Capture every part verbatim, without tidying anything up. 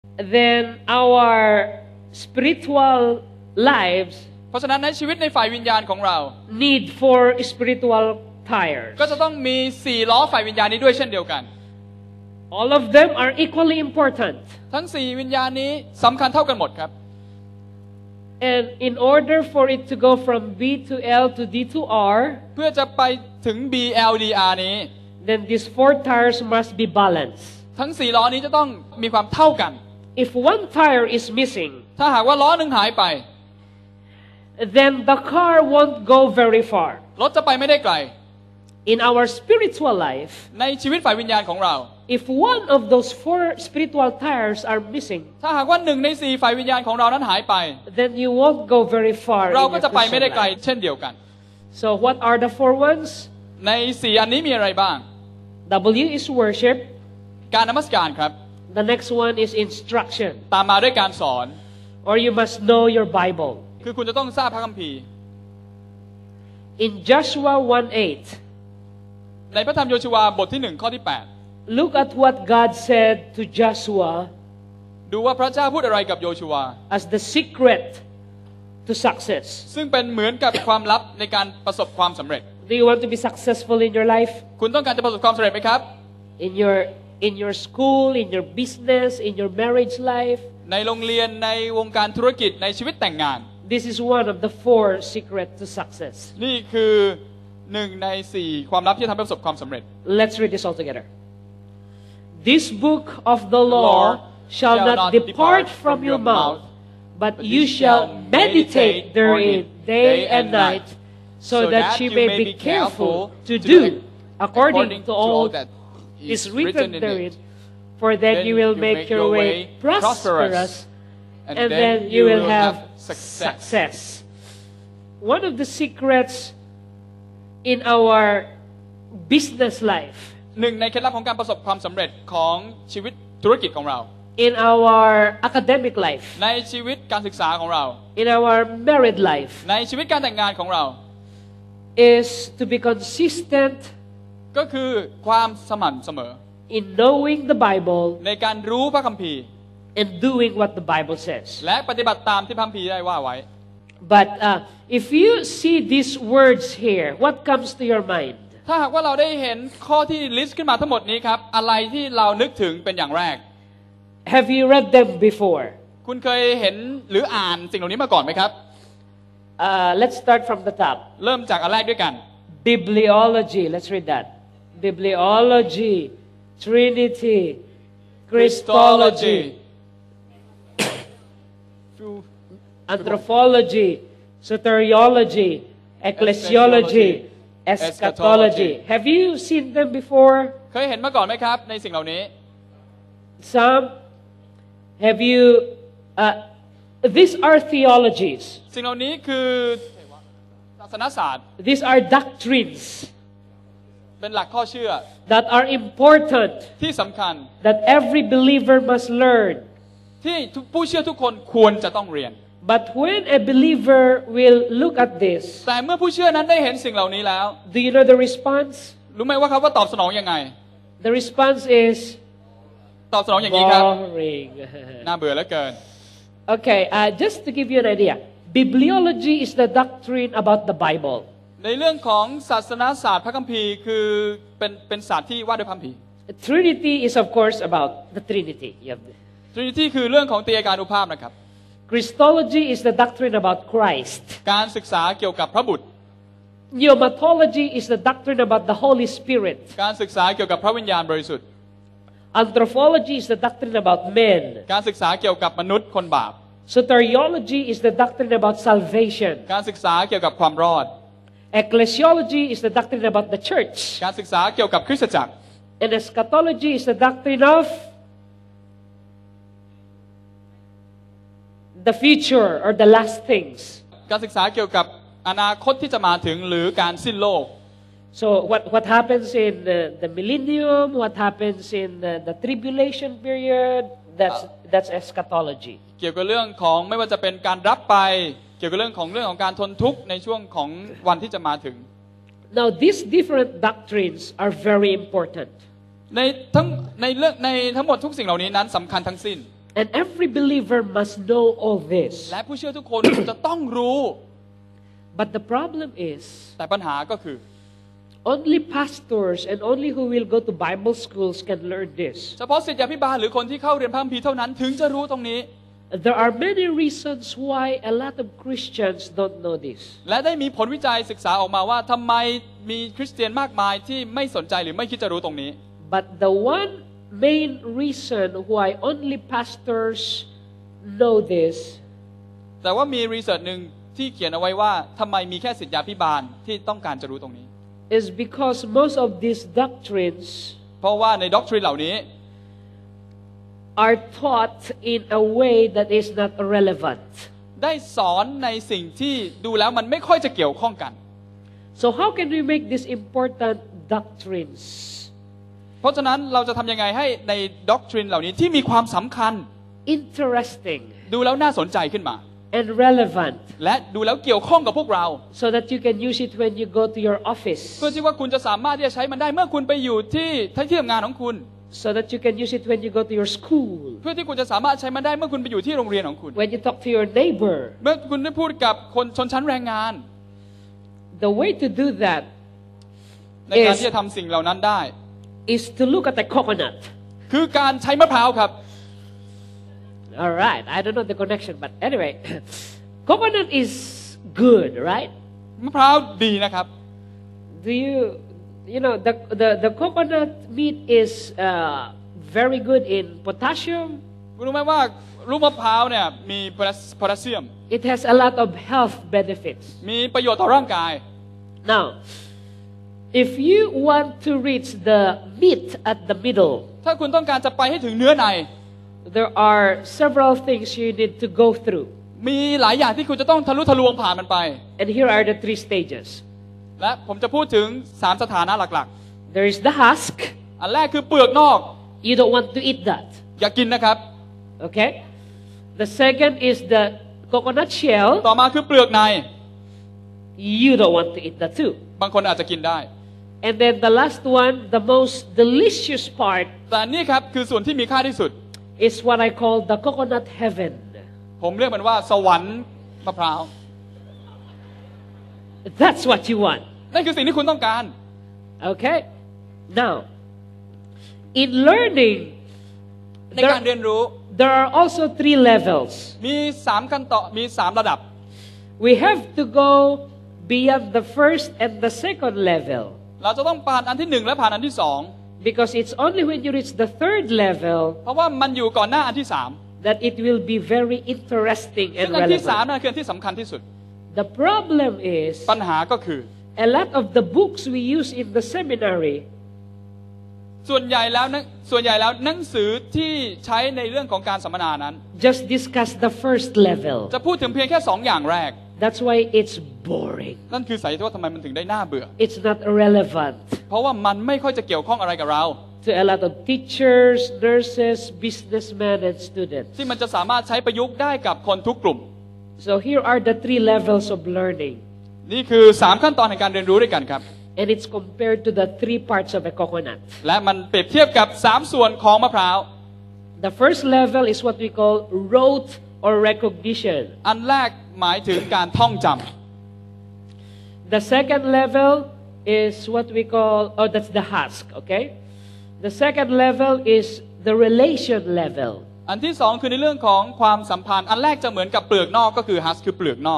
then our spiritual lives เพราะฉะนั้นในชีวิตในฝ่ายวิญญาณของเรา need four spiritual tires ก็จะต้องมีสี่ล้อฝ่ายวิญญาณนี้ด้วยเช่นเดียวกัน all of them are equally important ทั้งสี่วิญญาณนี้สำคัญเท่ากันหมดครับ and in order for it to go from B to L to D to R เพื่อจะไปถึง B L D R นี้ then these four tires must be balanced ทั้งสี่ล้อนี้จะต้องมีความเท่ากัน if one tire is missing ถ้าหากว่าล้อหนึ่งหายไป then the car won't go very far รถจะไปไม่ได้ไกล in our spiritual life ในชีวิตฝ่ายวิญญาณของเรา if one of those four spiritual tires are missing ถ้าหากว่าหนึ่งในสี่ฝ่ายวิญญาณของเรานั้นหายไป then you won't go very far เราก็จะไปไม่ได้ไกลเช่นเดียวกัน so what are the four ones ในสี่อันนี้มีอะไรบ้าง W is worship การนมัสการครับ the next one is instruction ตามมาด้วยการสอน or you must know your Bible คือคุณจะต้องทราบพระคัมภีร์ in Joshua one eight ในพระธรรมโยชูวาบทที่หนึ่งข้อที่แปด look at what God said to Joshua ดูว่าพระเจ้าพูดอะไรกับโยชูวา as the secret to success ซึ่งเป็นเหมือนกับความลับในการประสบความสำเร็จ do you want to be successful in your life คุณต้องการจะประสบความสำเร็จไหมครับ in your in your school in your business in your marriage life ในโรงเรียนในวงการธุรกิจในชีวิตแต่งงาน this is one of the four secrets to success นี่คือหนึ่งในสี่ความลับที่ทำให้ประสบความสำเร็จ let's read this all together this book of the law shall not depart from your mouth but you shall meditate therein day and night so that you may be careful to do according to all that is written therein for then you will make your way prosperous and then you will have success one of the secrets in our business life หนึ่งในเคล็ดลับของการประสบความสำเร็จของชีวิตธุรกิจของเรา in our academic life ในชีวิตการศึกษาของเรา in our married life ในชีวิตการแต่งงานของเรา is to be consistent ก็คือความสม่ำเสมอ in knowing the Bible ในการรู้พระคัมภีร์ and doing what the Bible says และปฏิบัติตามที่พระคัมภีร์ได้ว่าไว้ but uh, if you see these words here what comes to your mind ถ้าหากว่าเราได้เห็นข้อที่ลิสต์ขึ้นมาทั้งหมดนี้ครับอะไรที่เรานึกถึงเป็นอย่างแรก have you read them before คุณเคยเห็นหรืออ่านสิ่งเหล่านี้มาก่อนไหมครับ uh, let's start from the top เริ่มจากอันแรกด้วยกัน bibliology let's read that bibliology Trinity Christology anthropology soteriology ecclesiology eschatology have you seen them before เคยเห็นมาก่อนไหมครับในสิ่งเหล่านี้ some have you uh, these are theologies สิ่งเหล่านี้คือศาสนศาสตร์ these are doctrines เป็นหลักข้อเชื่อ that are important ที่สำคัญ that every believer must learn ที่ผู้เชื่อทุกคนควรจะต้องเรียน but when a believer will look at this แต่เมื่อผู้เชื่อนั้นได้เห็นสิ่งเหล่านี้แล้ว do you know the response รู้ไหมว่าเขาว่าตอบสนองยังไง the response is ตอบสนองอย่างนี้ครับ boring น่าเบื่อเหลือเกิน okay uh, just to give you an idea bibliology is the doctrine about the Bible ในเรื่องของศาสนาศาสตร์พระคัมภีร์คือเป็นเป็นศาสตร์ที่ว่าด้วยพระคัมภีร์ Trinity is of course about the Trinity you have the... Trinity คือเรื่องของเตรียการุภาพนะครับ Christology is the doctrine about Christ การศึกษาเกี่ยวกับพระบุตร Pneumatology is the doctrine about the Holy Spirit การศึกษาเกี่ยวกับพระวิญญาณบริสุทธิ์ Anthropology is the doctrine about men การศึกษาเกี่ยวกับมนุษย์คนบาป Soteriology is the doctrine about salvation การศึกษาเกี่ยวกับความรอด Ecclesiology is the doctrine about the church การศึกษาเกี่ยวกับคริสตจักร and eschatology is the doctrine of the future or the last things การศึกษาเกี่ยวกับอนาคตที่จะมาถึงหรือการสิ้นโลก so what what happens in the, the millennium what happens in the, the tribulation period that's that's eschatology เกี่ยวกับเรื่องของไม่ว่าจะเป็นการรับไปเกี่ยวกับเรื่องของเรื่องของการทนทุกข์ในช่วงของวันที่จะมาถึง now these different doctrines are very important ในทั้งในเรื่องในทั้งหมดทุกสิ่งเหล่านี้นั้นสำคัญทั้งสิ้น And every believer must know all this. และผู้เชื่อทุกคน จะต้องรู้ But the problem is แต่ปัญหาก็คือ only pastors and only who will go to Bible schools can learn this. เฉพาะศิษยาภิบาลหรือคนที่เข้าเรียนพระคัมภีร์เท่านั้นถึงจะรู้ตรงนี้ There are many reasons why a lot of Christians don't know this. และได้มีผลวิจัยศึกษาออกมาว่าทำไมมีคริสเตียนมากมายที่ไม่สนใจหรือไม่คิดจะรู้ตรงนี้ But the one main reason why only pastors know this แต่ว่ามีรีเสิร์ชหนึ่งที่เขียนเอาไว้ว่าทำไมมีแค่ศิษยาภิบาลที่ต้องการจะรู้ตรงนี้ is because most of these doctrines เพราะว่าในด็อกทรินเหล่านี้ are taught in a way that is not relevant. ได้สอนในสิ่งที่ดูแล้วมันไม่ค่อยจะเกี่ยวข้องกัน So how can we make these important doctrines เพราะฉะนั้นเราจะทำยังไงให้ในด็อกทรินเหล่านี้ที่มีความสำคัญ interesting ดูแล้วน่าสนใจขึ้นมา and relevant และดูแล้วเกี่ยวข้องกับพวกเรา so that you can use it when you go to your office เพื่อที่ว่าคุณจะสามารถที่จะใช้มันได้เมื่อคุณไปอยู่ที่ที่ทำงานของคุณ so that you can use it when you go to your school เพื่อที่คุณจะสามารถใช้มันได้เมื่อคุณไปอยู่ที่โรงเรียนของคุณ when you talk to your neighbor เมื่อคุณได้พูดกับคนชนชั้นแรงงาน the way to do that ในการที่จะทำสิ่งเหล่านั้นได้ is to look at the coconut คือการใช้มะพร้าวครับ all right I don't know the connection but anyway coconut is good right มะพร้าวดีนะครับ do you you know the the the coconut meat is uh, very good in potassium คุณรู้ไหมว่าลูกมะพร้าวเนี่ยมีโพแทสเซียม it has a lot of health benefits มีประโยชน์ต่อร่างกาย now if you want to reach the meat at the middle ถ้าคุณต้องการจะไปให้ถึงเนื้อใน there are several things you need to go through มีหลายอย่างที่คุณจะต้องทะลุทะลวงผ่านมันไป and here are the three stages และผมจะพูดถึงสามสถานะหลัก there is the husk ๆ อันแรกคือเปลือกนอก you don't want to eat that อย่ากินนะครับ okay the second is the coconut shell ต่อมาคือเปลือกใน you don't want to eat that too บางคนอาจจะกินได้ and then the last one the most delicious part แต่นี่ครับคือส่วนที่มีค่าที่สุด is what I call the coconut heaven ผมเรียกมันว่าสวรรค์มะพร้าว that's what you want นั่นคือสิ่งที่คุณต้องการ okay now in learning ในการเรียนรู้ there are also three levels มีสามขั้นตอนมีสามระดับ we have to go beyond the first and the second level เราจะต้องผ่านอันที่หนึ่งและผ่านอันที่สอง because it's only when you reach the third level เพราะว่ามันอยู่ก่อนหน้าอันที่สาม that it will be very interesting ซึ่ and งอันที่สาม relevant นั่นคืออันที่สำคัญที่สุด the problem is ปัญหาก็คือ a lot of the books we use in the seminary ส่วนใหญ่แล้วนะส่วนใหญ่แล้วหนังสือที่ใช้ในเรื่องของการสัมมนานั้น just discuss the first level จะพูดถึงเพียงแค่สองอย่างแรก that's why it's boring นั่นคือสาเหตุว่าทำไมมันถึงได้น่าเบื่อ it's not relevant เพราะว่ามันไม่ค่อยจะเกี่ยวข้องอะไรกับเรา to a lot of teachers, nurses, businessmen and students ที่มันจะสามารถใช้ประยุกต์ได้กับคนทุกกลุ่ม so here are the three levels of learning นี่คือสามขั้นตอนในการเรียนรู้ด้วยกันครับ and it's compared to the three parts of a coconut และมันเปรียบเทียบกับสามส่วนของมะพร้าว the first level is what we call rote or recognition อันแรกหมายถึงการท่องจำ the second level is what we call oh that's the husk okay the second level is the relation level อันที่สองคือในเรื่องของความสัมพันธ์อันแรกจะเหมือนกับเปลือกนอกก็คือฮัสคือเปลือกนอก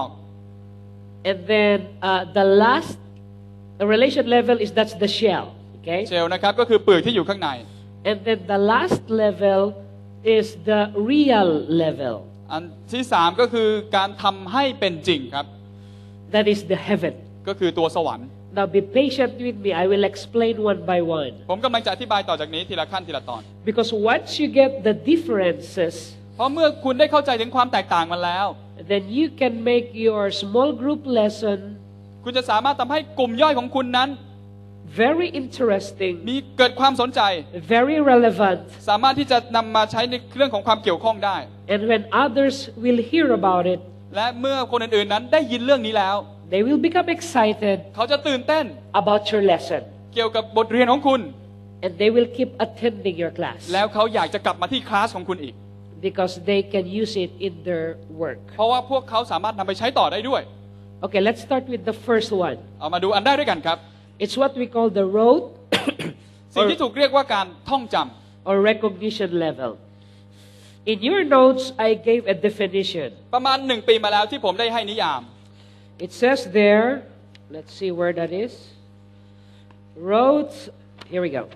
and then uh, the last the relation level is that's the shell okay เชลนะครับก็คือเปลือกที่อยู่ข้างใน and then the last level is the real level อันที่สามก็คือการทำให้เป็นจริงครับ that is the heaven ก็คือตัวสวรรค์ now be patient with me I will explain one by one ผมกำลังจะอธิบายต่อจากนี้ทีละขั้นทีละตอน because once you get the differences เพราะเมื่อคุณได้เข้าใจถึงความแตกต่างมันแล้ว then you can make your small group lesson คุณจะสามารถทำให้กลุ่มย่อยของคุณนั้น very interesting มีเกิดความสนใจ very relevant สามารถที่จะนำมาใช้ในเรื่องของความเกี่ยวข้องได้ and when others will hear about it และเมื่อคนอื่นๆนั้นได้ยินเรื่องนี้แล้ว they will become excited เขาจะตื่นเต้น about your lesson เกี่ยวกับบทเรียนของคุณ and they will keep attending your class แล้วเขาอยากจะกลับมาที่คลาสของคุณอีก because they can use it in their work. เพราะว่าพวกเขาสามารถนำไปใช้ต่อได้ด้วย Okay, let's start with the first one. เอามาดูอันแรกด้วยกันครับ It's what we call the rote สิ่งที่ถูกเรียกว่าการท่องจำ or recognition level. In your notes, I gave a definition. ประมาณหนึ่งปีมาแล้วที่ผมได้ให้นิยาม It says there, let's see where that is. Rote, here we go.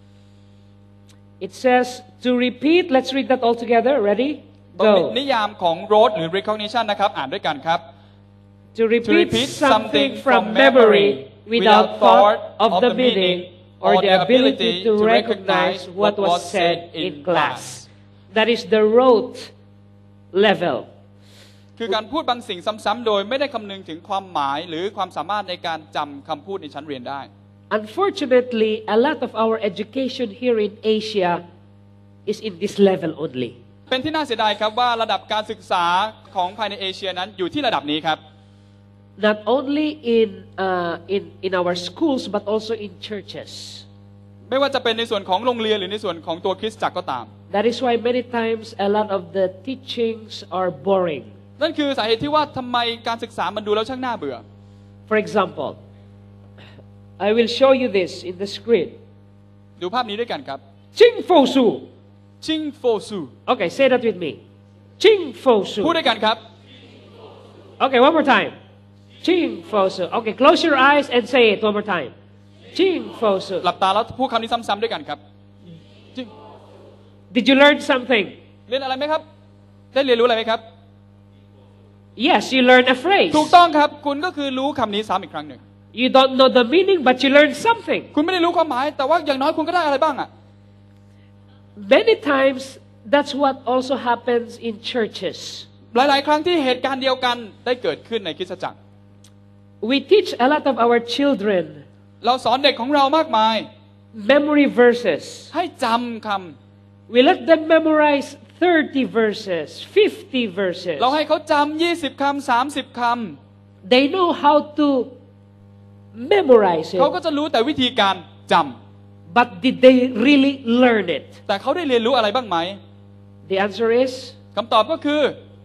It says to repeat, let's read that all together. Ready? ตรง Go. นิยามของ rote หรือ recognition นะครับอ่านด้วยกันครับ To repeat something from memory without thought of the meaning or the ability to recognize what was said in class. That is the rote level. คือการพูดบางสิ่งซ้ำๆโดยไม่ได้คำนึงถึงความหมายหรือความสามารถในการจำคำพูดในชั้นเรียนได้ Unfortunately, a lot of our education here in Asia is in this level only. เป็นที่น่าเสียดายครับว่าระดับการศึกษาของภายในเอเชียนั้นอยู่ที่ระดับนี้ครับ Not only in uh, in in our schools but also in churches. ไม่ว่าจะเป็นในส่วนของโรงเรียนหรือในส่วนของตัวคริสตจักรก็ตาม That is why many times a lot of the teachings are boring. นั่นคือสาเหตุที่ว่าทำไมการศึกษามันดูแล้วช่างน่าเบื่อ For example, I will show you this in the screen. ดูภาพนี้ด้วยกันครับ Ching Fo Su. ชิงโฟซู Okay, say that with me. Ching Fo Su. พูดด้วยกันครับ Okay, one more time. Ching Fo Su. Okay, close your eyes and say it one more time. Ching Fo Su. หลับตาแล้วพูดคำนี้ซ้ำๆด้วยกันครับ Did you learn something? เรียนอะไรไหมครับได้เรียนรู้อะไรไหมครับ Yes, you learned a phrase. ถูกต้องครับคุณก็คือรู้คำนี้ซ้ำอีกครั้งหนึ่ง You don't know the meaning, but you learned something. คุณไม่ได้รู้ความหมายแต่ว่าอย่างน้อยคุณก็ได้อะไรบ้างอ่ะ Many times, that's what also happens in churches. หลายๆ ครั้งที่เหตุการณ์เดียวกันได้เกิดขึ้นในคริสตจักร We teach a lot of our children เราสอนเด็กของเรามากมาย memory verses. ให้จำค We let them memorize thirty verses, fifty verses. ำเราให้เขาจำยี่สิบคำสามสิบค They know how to memorize ำเขา it. ก็จะรู้แต่วิธีการจำ But did they really learn it? แต่เขาได้เรียนรู้อะไรบ้างไหม The answer is คำตอบก็คือ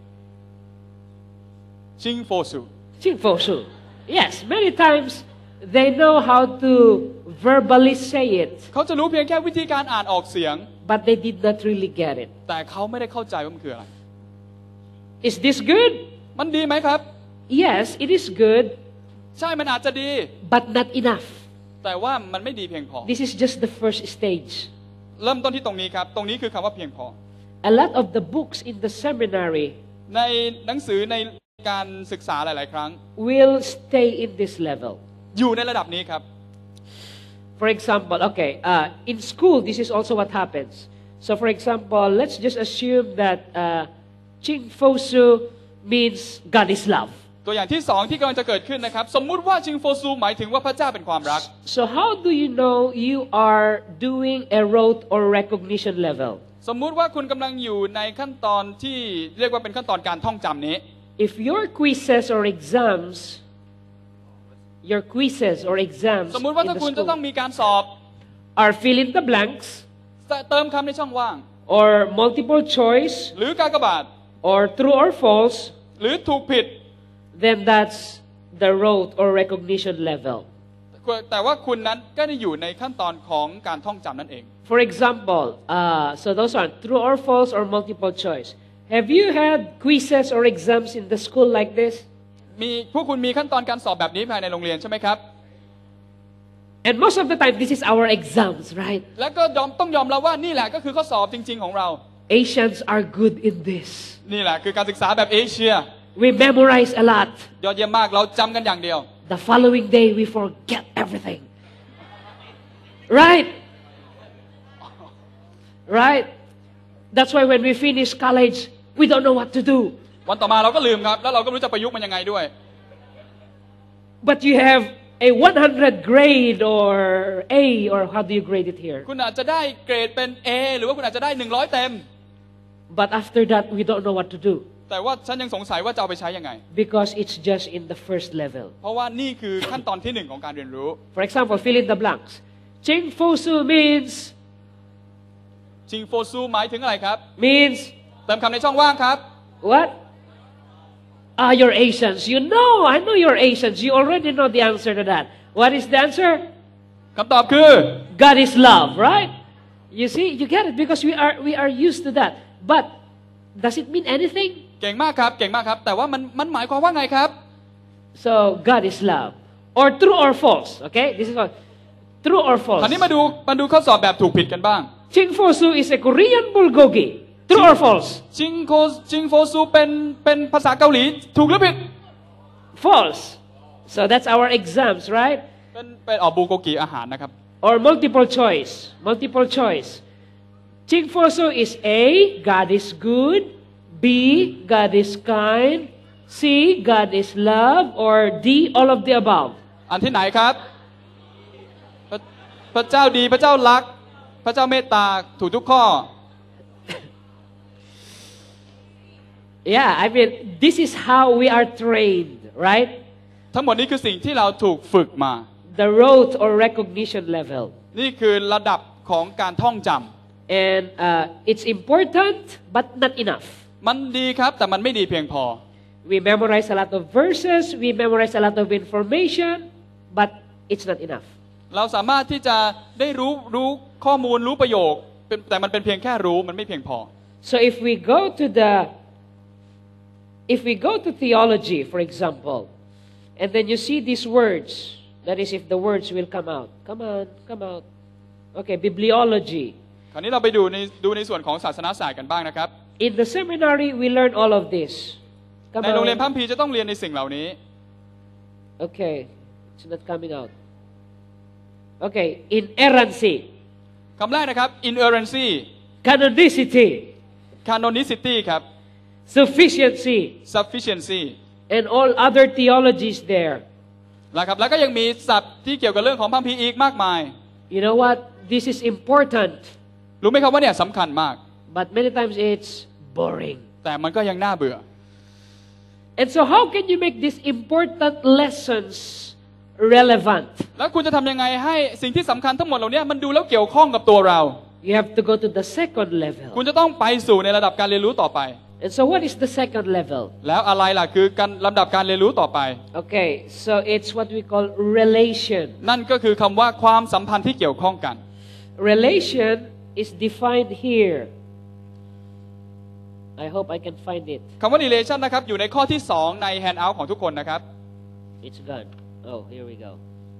ชิงโฟซู Jingfosu. Yes, many times they know how to verbally say it, เขาจะรู้เพียงแค่วิธีการอ่านออกเสียง but they did not really get it. แต่เขาไม่ได้เข้าใจว่ามันคืออะไร Is this good? มันดีไหมครับ Yes, it is good, ใช่มันอาจจะดี but not enough. แต่ว่ามันไม่ดีเพียงพอ This is just the first stage. เริ่มต้นที่ตรงนี้ครับตรงนี้คือคำว่าเพียงพอ A lot of the books in the seminary ในหนังสือในการศึกษาหลายๆ ครั้ง will stay in this level. อยู่ในระดับนี้ครับ For example, okay, uh, in school, this is also what happens. So, for example, let's just assume that uh, Ching Fosu means God is love. ตัวอย่างที่สองที่กำลังจะเกิดขึ้นนะครับสมมุติว่าชิงโฟซูหมายถึงว่าพระเจ้าเป็นความรัก So, how do you know you are doing a rote or recognition level? สมมุติว่าคุณกำลังอยู่ในขั้นตอนที่เรียกว่าเป็นขั้นตอนการท่องจำนี้ If your quizzes or exams, your quizzes or exams สมมุติว่า in ถ้า the คุณจะต้อง school มีการสอบ are fill in the blanks เติมคำในช่องว่าง or multiple choice หรือกากบาท or true or false, หรือถูกผิด then that's the rote or recognition level. แต่ว่าคุณนั้นก็ได้อยู่ในขั้นตอนของการท่องจำนั่นเอง For example, uh, so those are true or false or multiple choice. Have you had quizzes or exams in the school like this? มีพวกคุณมีขั้นตอนการสอบแบบนี้ภายในโรงเรียนใช่ไหมครับ And most of the time, this is our exams, right? แล้วก็ยอมต้องยอมรับว่านี่แหละก็คือข้อสอบจริง ๆ ของเรา Asians are good in this. นี่แหละคือการศึกษาแบบเอเชีย We memorize a lot. ยอดเยี่ยมมากเราจำกันอย่างเดียว The following day, we forget everything. Right? Right? That's why when we finish college, we don't know what to do. วันต่อมาเราก็ลืมครับแล้วเราก็ไม่รู้จะประยุกต์มันยังไงด้วย But you have a one hundred grade or A, or how do you grade it here? คุณอาจจะได้เกรดเป็น A หรือว่าคุณอาจจะได้หนึ่งร้อยเต็ม But after that, we don't know what to do. แต่ว่าฉันยังสงสัยว่าจะเอาไปใช้ยังไง Because it's just in the first level. เพราะว่านี่คือขั้นตอนที่หนึ่งของการเรียนรู้ For example, fill in the blanks. Ching Fosu means, ชิงโฟซูหมายถึงอะไรครับ means เติมคำในช่องว่างครับ What? Ah, you're Asians. You know, I know you're Asians. You already know the answer to that. What is the answer? คำตอบคือ God is love, right? You see, you get it because we are we are used to that. But does it mean anything? เก่งมากครับเก่งมากครับแต่ว่ามันมันหมายความว่าไงครับ So God is love, or true or false? Okay, this is what true or ค false. ราวนี้มาดูมาดูข้อสอบแบบถูกผิดกันบ้าง Chingfosu is a Korean bulgogi. True or false? จิงโคจิงโฟซูเป็นเป็นภาษาเกาหลีถูกหรือผิด False. So that's our exams, right? เป็นเป็นอ๋อบูโกกิอาหารนะครับ Or multiple choice. Multiple choice. Chingfosu is A, God is good. B, God is kind. C, God is love. Or D, all of the above. อันที่ไหนครับพระพระเจ้าดีพระเจ้ารักพระเจ้าเมตตาถูกทุกข้อ Yeah, I mean, this is how we are trained, right? ทั้งหมดนี้คือสิ่งที่เราถูกฝึกมา The rote or recognition level. นี่คือระดับของการท่องจำ And uh, it's important, but not enough. มันดีครับแต่มันไม่ดีเพียงพอ We memorize a lot of verses, we memorize a lot of information, but it's not enough. เราสามารถที่จะได้รู้รู้ข้อมูลรู้ประโยคแต่มันเป็นเพียงแค่รู้มันไม่เพียงพอ So if we go to the if we go to theology, for example, and then you see these words, that is if the words will come out. Come on, come out. Okay, bibliology. คราวนี้เราไปดูในดูในส่วนของศาสนศาสตร์กันบ้างนะครับ In the seminary we learn all of this. Come ในโรงเรียนพระ on. คัมภีร์จะต้องเรียนในสิ่งเหล่านี้ Okay, it's not coming out. Okay, inerrancy, คำแรกนะครับ inerrancy canonicity, canonicity ครับ sufficiency, sufficiency and all other theologies there. นะครับแล้วก็ยังมีศัพท์ที่เกี่ยวกับเรื่องของพระคัมภีร์อีกมากมาย You know what? This is important, รู้ไหมครับว่าเนี่ยสำคัญมาก but many times it's boring. แต่มันก็ยังน่าเบื่อ And so how can you make these important lessons relevant? แล้วคุณจะทำยังไงให้สิ่งที่สำคัญทั้งหมดเหล่านี้มันดูแล้วเกี่ยวข้องกับตัวเรา You have to go to the second level. คุณจะต้องไปสู่ในระดับการเรียนรู้ต่อไป And so what is the second level? แล้วอะไรล่ะคือการลำดับการเรียนรู้ต่อไป Okay, so it's what we call relation. นั่นก็คือคำว่าความสัมพันธ์ที่เกี่ยวข้องกัน Relation is defined here. I hope I can find it. คำว่า relation นะครับอยู่ในข้อที่สองใน handout ของทุกคนนะครับ It's gone. Oh, here we go.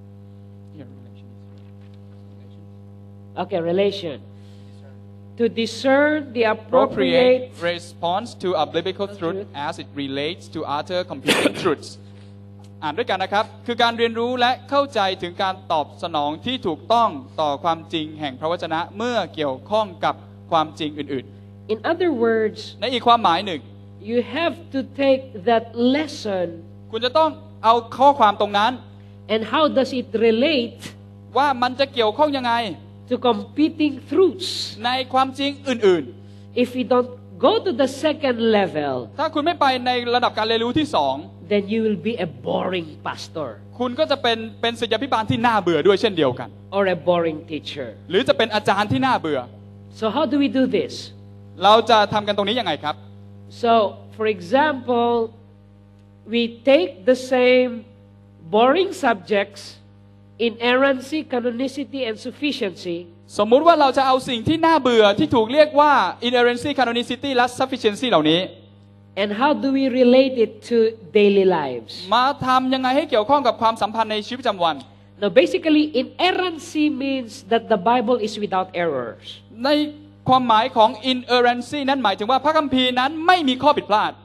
Okay, relation. To discern the appropriate appropriate response to a biblical truth as it relates to other competing truths อ่านด้วยกันนะครับคือการเรียนรู้และเข้าใจถึงการตอบสนองที่ถูกต้องต่อความจริงแห่งพระวจนะเมื่อเกี่ยวข้องกับความจริงอื่น In other words, ๆในอีกความหมายหนึ่ง you have to take that lesson คุณจะต้องเอาข้อความตรงนั้น and how does it relate ว่ามันจะเกี่ยวข้องยังไง to competing truths. ในความจริงอื่น If we don't go to the second level, ๆ ถ้าคุณไม่ไปในระดับการเรียนรู้ที่สอง then you will be a boring pastor คุณก็จะเป็นเป็นศิษยาภิบาลที่น่าเบื่อด้วยเช่นเดียวกัน or a boring teacher. หรือจะเป็นอาจารย์ที่น่าเบื่อ So how do we do this? เราจะทำกันตรงนี้ยังไงครับ So, for example, we take the same boring subjects, inerrancy, canonicity, and sufficiency, สมมุติว่าเราจะเอาสิ่งที่น่าเบื่อที่ถูกเรียกว่า inerrancy canonicity และ sufficiency เหล่านี้ and how do we relate it to daily lives? มาทำยังไงให้เกี่ยวข้องกับความสัมพันธ์ในชีวิตประจำวัน Now, basically, inerrancy means that the Bible is without errors. ในความหมายของ inerrancy นั้นหมายถึงว่าพระคัมภีร์นั้นไม่มีข้อผิดพลาด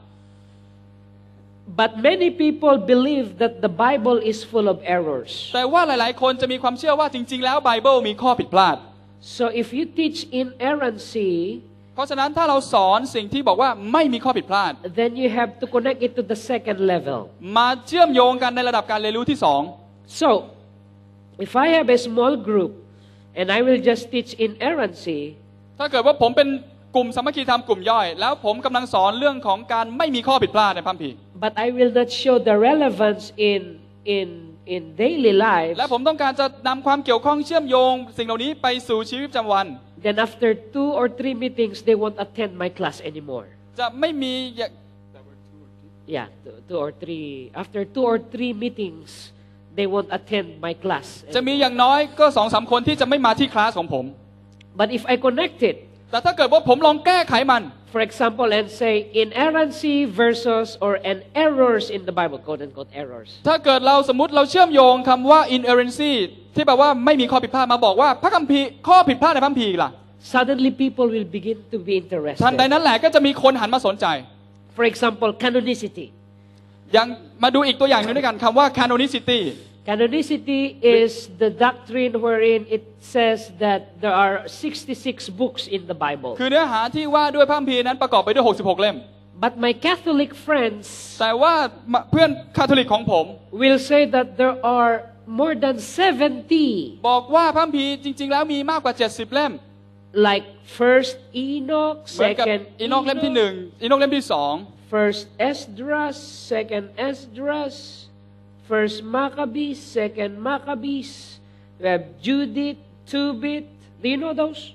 But many people believe that the Bible is full of errors. แต่ว่าหลายๆ คนจะมีความเชื่อว่าจริงๆ แล้วไบเบิลมีข้อผิดพลาด So if you teach inerrancy, เพราะฉะนั้นถ้าเราสอนสิ่งที่บอกว่าไม่มีข้อผิดพลาด then you have to connect it to the second level. มาเชื่อมโยงกันในระดับการเรียนรู้ที่สอง So, if I have a small group and I will just teach inerrancy, ถ้าเกิดว่าผมเป็นกลุ่มสามัคคีธรรมกลุ่มย่อยแล้วผมกำลังสอนเรื่องของการไม่มีข้อผิดพลาดในพระคัมภีร์ but I will not show the relevance in in in daily lives, และผมต้องการจะนำความเกี่ยวข้องเชื่อมโยงสิ่งเหล่านี้ไปสู่ชีวิตประจำวัน then after two or three meetings they won't attend my class anymore. จะไม่มีอย่าง Yeah, two, two or three. After two or three meetings, they won't attend my class. จะมีอย่างน้อยก็สองสามคนที่จะไม่มาที่คลาสของผม But if I connect it, แต่ถ้าเกิดว่าผมลองแก้ไขมัน for example, and say inerrancy versus or an errors in the Bible, quote unquote errors. ถ้าเกิดเราสมมติเราเชื่อมโยงคำว่า inerrancy ที่แปลว่าไม่มีข้อผิดพลาดมาบอกว่าพระคัมภีร์ข้อผิดพลาดในพระคัมภีร์ล่ะ Suddenly people will begin to be ทันใด interested. นั้นแหละก็จะมีคนหันมาสนใจ For example, canonicity. อย่างมาดูอีกตัวอย่างหนึงด้วยกันคำว่า canonicity Canonicity is the doctrine wherein it says that there are sixty-six books in the Bible. คือเนื้อหาที่ว่าด้วยพระคัมภีร์นั้นประกอบไปด้วยหกสิบหกเล่ม But my Catholic friends แต่ว่าเพื่อนคาทอลิกของผม will say that there are more than seventy. บอกว่าพระคัมภีร์จริงๆแล้วมีมากกว่าเจ็ดสิบเล่ม Like First Enoch, เหมือนกับ Second อีนอกเล่มที่หนึ่งอีนอกเล่มที่สอง First Esdras, Second Esdras, First Maccabees, Second Maccabees. We have Judith, Tobit. Do you know those?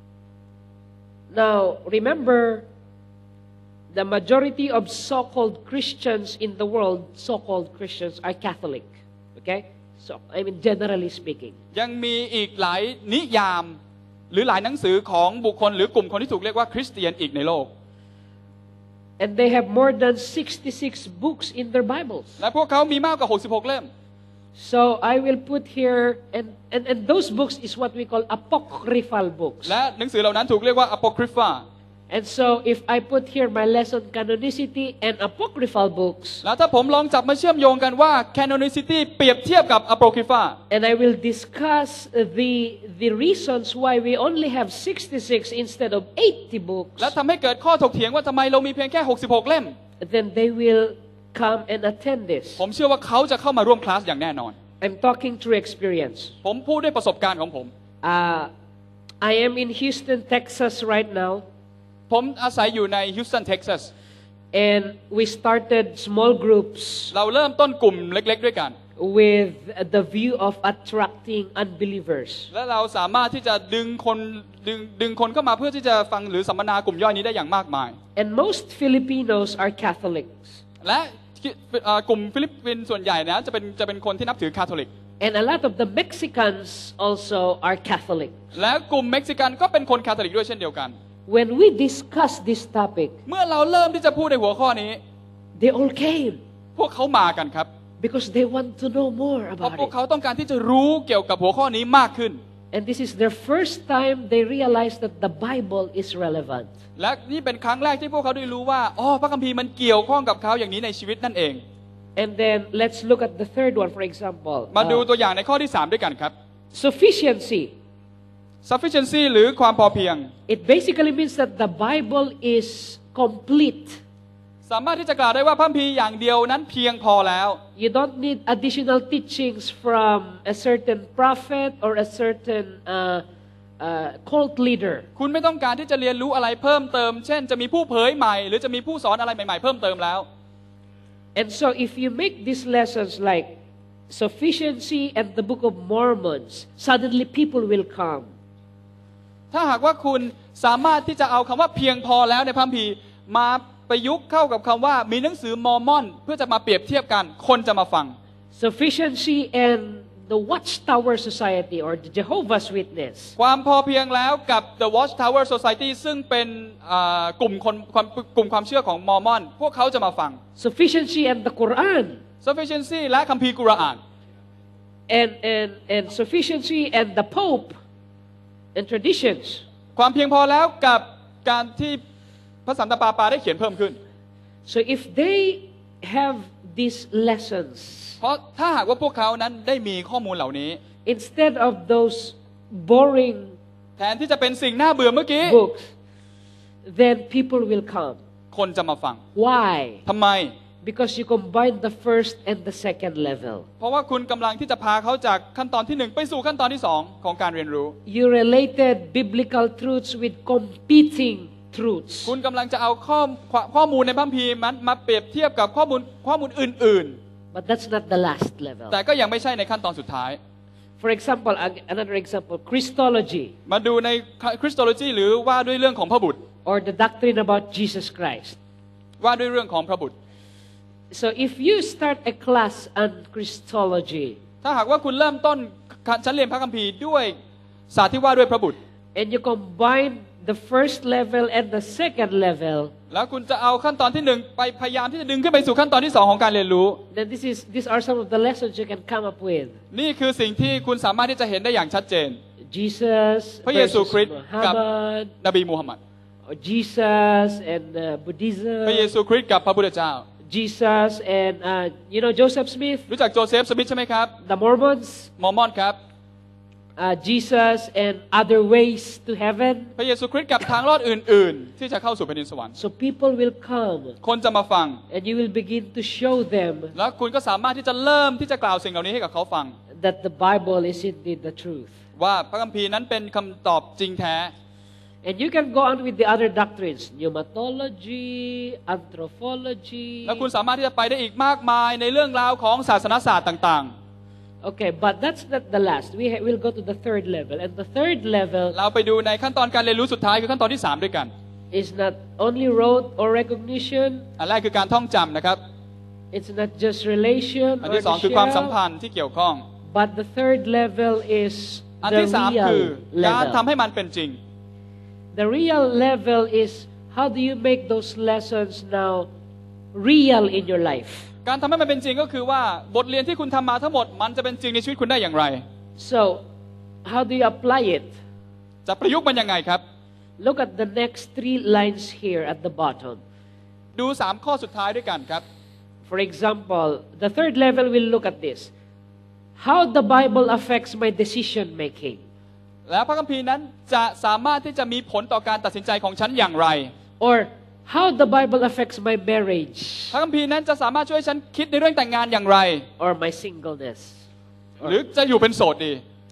Now, remember, the majority of so-called Christians in the world, so-called Christians, are Catholic. Okay? So, I mean, generally speaking. ยังมีอีกหลายนิยามหรือหลายหนังสือของบุคคลหรือกลุ่มคนที่ถูกเรียกว่าคริสเตียนอีกในโลก And they have more than sixty-six books in their Bibles. และพวกเขามีมากกว่าหกสิบหกเล่ม So I will put here, and, and, and those books is what we call apocryphal books. และหนังสือเหล่านั้นถูกเรียกว่า apocrypha And so if I put here my lesson canonicity and apocryphal books, แล้วถ้าผมลองจับมาเชื่อมโยงกันว่า canonicity เปรียบเทียบกับ apocrypha and I will discuss the the reasons why we only have sixty-six instead of eighty books, และทำให้เกิดข้อถกเถียงว่าทำไมเรามีเพียงแค่หกสิบหกเล่ม then they will come and attend this. ผมเชื่อว่าเขาจะเข้ามาร่วมคลาสอย่างแน่นอน I'm talking through experience. ผมพูดด้วยประสบการณ์ของผม Uh, I am in Houston, Texas right now. ผมอาศัยอยู่ในฮิวสตันเท็กซัส And we started small groups เราเริ่มต้นกลุ่มเล็กๆด้วยกัน with the view of attracting unbelievers. และเราสามารถที่จะดึงคนดึงดึงคนเข้ามาเพื่อที่จะฟังหรือสัมมนากลุ่มย่อยนี้ได้อย่างมากมาย And most Filipinos are Catholics. และกลุ่มฟิลิปปินส์ส่วนใหญ่นะจะเป็นจะเป็นคนที่นับถือคาทอลิก And a lot of the Mexicans also are Catholic. และกลุ่มเม็กซิกันก็เป็นคนคาทอลิกด้วยเช่นเดียวกัน When we discuss this topic, เมื่อเราเริ่มที่จะพูดในหัวข้อนี้ they all came พวกเขามากันครับ because they want to know more เพราะ about พวก it. เขาต้องการที่จะรู้เกี่ยวกับหัวข้อนี้มากขึ้น And this is their first time they realize that the Bible is relevant. และนี่เป็นครั้งแรกที่พวกเขาได้รู้ว่าอ๋อพระคัมภีร์มันเกี่ยวข้องกับเขาอย่างนี้ในชีวิตนั่นเอง And then let's look at the third one, for example. มาดู Uh, ตัวอย่างในข้อที่สามด้วยกันครับ sufficiency. sufficiency หรือความพอเพียง It basically means that the Bible is complete. สามารถที่จะกล่าวได้ว่าพระคัมภีร์อย่างเดียวนั้นเพียงพอแล้ว You don't need additional teachings from a certain prophet or a certain uh, uh, cult leader. คุณไม่ต้องการที่จะเรียนรู้อะไรเพิ่มเติม เช่นจะมีผู้เผยใหม่หรือจะมีผู้สอนอะไรใหม่ๆเพิ่มเติมแล้ว And so if you make these lessons like sufficiency and the Book of Mormons, suddenly people will come. ถ้าหากว่าคุณสามารถที่จะเอาคำว่าเพียงพอแล้วในพระคัมภีร์มาประยุกต์เข้ากับคำว่ามีหนังสือมอร์มอนเพื่อจะมาเปรียบเทียบกันคนจะมาฟัง Sufficiency and the Watchtower Society or the Jehovah's Witness. ความพอเพียงแล้วกับ The Watchtower Society ซึ่งเป็นกลุ่มคนกลุ่มความเชื่อของมอร์มอนพวกเขาจะมาฟัง Sufficiency and the Quran. Sufficiency และคัมภีร์กุรอาน And and and sufficiency and the Pope and traditions. ความเพียงพอแล้วกับการที่พระสันตะปาปาได้เขียนเพิ่มขึ้น So if they have these lessons, เพราะถ้าหากว่าพวกเขานั้นได้มีข้อมูลเหล่านี้ instead of those boring แทนที่จะเป็นสิ่งน่าเบื่อเมื่อกี้ books, then people will come. คนจะมาฟัง Why? ทำไม Because you combine the first and the second level. เพราะว่าคุณกำลังที่จะพาเขาจากขั้นตอนที่หนึ่งไปสู่ขั้นตอนที่สองของการเรียนรู้ You related biblical truths with competing truths. คุณกำลังจะเอาข้อข้อมูลในพระคัมภีร์มันมาเปรียบเทียบกับข้อมูลข้อมูลอื่น But that's not the last level. ๆแต่ก็ยังไม่ใช่ในขั้นตอนสุดท้าย For For example, another example, Christology. มาดูใน Christology หรือว่าด้วยเรื่องของพระบุตร or the doctrine about Jesus Christ. ว่าด้วยเรื่องของพระบุตร So if you start a class on Christology, ถ้าหากว่าคุณเริ่มต้นชั้นเรียนพระคัมภีร์ด้วยศาสตร์ที่ว่าด้วยพระบุตร and you combine the first level and the second level, แล้วคุณจะเอาขั้นตอนที่หนึ่งไปพยายามที่จะดึงขึ้นไปสู่ขั้นตอนที่สองของการเรียนรู้ then this is these are some of the lessons you can come up with. นี่คือสิ่งที่คุณสามารถที่จะเห็นได้อย่างชัดเจน Jesus พระเยซูคริสต์กับ Muhammad, นบีมูฮัมมัด or Jesus and uh, Buddhism, พระเยซูคริสต์กับพระพุทธเจ้า Jesus and uh, you know Joseph Smith, รู้จักโจเซฟสมิธใช่ไหมครับ the Mormons, มอร์มอนครับ uh, Jesus and other ways to heaven. พระเยซูคริสต์กับทางรอดอื่นๆที่จะเข้าสู่แผ่นดินสวรรค์ So people will come คนจะมาฟัง and you will begin to show them แล้วคุณก็สามารถที่จะเริ่มที่จะกล่าวสิ่งเหล่านี้ให้กับเขาฟัง that the Bible is indeed the truth. ว่าพระคัมภีร์นั้นเป็นคำตอบจริงแท้ And you can go on with the other doctrines, pneumatology, anthropology. แล้วคุณสามารถที่จะไปได้อีกมากมายในเรื่องราวของศาสนศาสตร์ต่างๆ Okay, but that's not the last. We ha- we'll go to the third level. And the third level เราไปดูในขั้นตอนการเรียนรู้สุดท้ายคือขั้นตอนที่สามด้วยกัน is not only rote or recognition. อันแรกคือการท่องจำนะครับ It's not just relation อัน or ที่สอง the คือความสัม shell. พันธ์ที่เกี่ยวข้อง But the third level is อัน the ที่สามคือ real การทำ level. ให้มันเป็นจริง The real level is how do you make those lessons now real in your life? การทำให้มันเป็นจริงก็คือว่าบทเรียนที่คุณทำมาทั้งหมดมันจะเป็นจริงในชีวิตคุณได้อย่างไร So, how do you apply it? จะประยุกต์มันยังไงครับ Look at the next three lines here at the bottom. ดูสามข้อสุดท้ายด้วยกันครับ For example, the third level will look at this. How the Bible affects my decision making. แล้วพระคัมภีร์นั้นจะสามารถที่จะมีผลต่อการตัดสินใจของฉันอย่างไร Or how the Bible affects my marriage. พระคัมภีร์นั้นจะสามารถช่วยฉันคิดในเรื่องแต่งงานอย่างไร Or my singleness. หรือจะอยู่เป็นโสดดี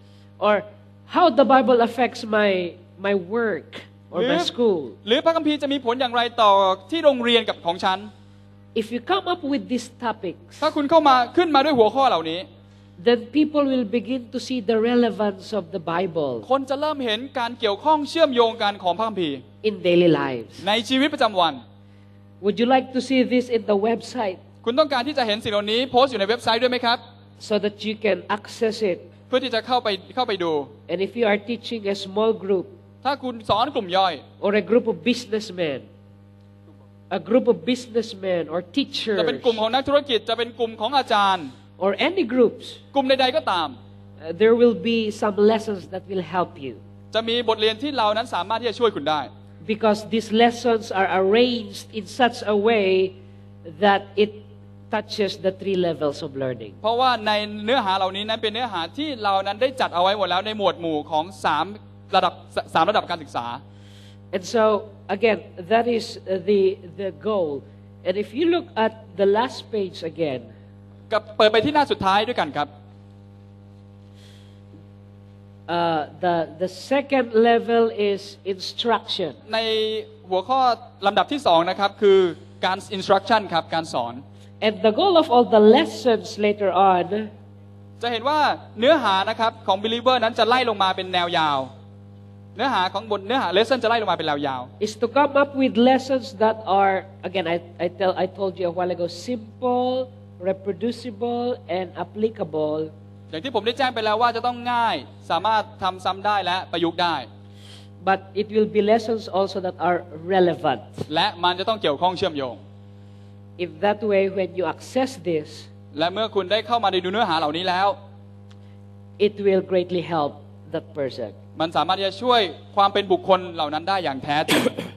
Or how the Bible affects my, my work or หรือ my school. หรือพระคัมภีร์จะมีผลอย่างไรต่อที่โรงเรียนกับของฉัน If you come up with these topics, ถ้าคุณเข้ามาขึ้นมาด้วยหัวข้อเหล่านี้ then people will begin to see the relevance of the Bible คนจะเริ่มเห็นการเกี่ยวข้องเชื่อมโยงกันของพระคัมภีร์ in daily lives. ในชีวิตประจำวัน Would you like to see this in the website คุณต้องการที่จะเห็นสิ่งเหล่านี้โพสต์อยู่ในเว็บไซต์ด้วยไหมครับ so that you can access it? เพื่อที่จะเข้าไปเข้าไปดู And if you are teaching a small group ถ้าคุณสอนกลุ่มย่อย or a group of businessmen, a group of businessmen or จะ teachers เป็นกลุ่มของนักธุรกิจจะเป็นกลุ่มของอาจารย์ or any groups, กลุ่มใดๆก็ตาม uh, there will be some lessons that will help you จะมีบทเรียนที่เรานั้นสามารถที่จะช่วยคุณได้ because these lessons are arranged in such a way that it touches the three levels of learning. เพราะว่าในเนื้อหาเหล่านี้นั้นเป็นเนื้อหาที่เรานั้นได้จัดเอาไว้หมดแล้วในหมวดหมู่ของสามระดับสามระดับการศึกษา And so again, that is the the goal. And if you look at the last page again, กับเปิดไปที่หน้าสุดท้ายด้วยกันครับ uh, the the second level is instruction. ในหัวข้อลำดับที่สองนะครับคือการ instruction ครับการสอน And the goal of all the lessons later on จะเห็นว่าเนื้อหานะครับของ believer นั้นจะไล่ลงมาเป็นแนวยาว เนื้อหาของบทเนื้อหา lesson จะไล่ลงมาเป็นแนวยาว is to come up with lessons that are again I I tell I told you a while ago simple, reproducible and applicable. อย่างที่ผมได้แจ้งไปแล้วว่าจะต้องง่ายสามารถทำซ้ำได้และประยุกต์ได้ But it will be lessons also that are relevant. และมันจะต้องเกี่ยวข้องเชื่อมโยง If that way when you access this, และเมื่อคุณได้เข้ามาในดูเนื้อหาเหล่านี้แล้ว it will greatly help that person. มันสามารถที่จะช่วยความเป็นบุคคลเหล่านั้นได้อย่างแท้จริง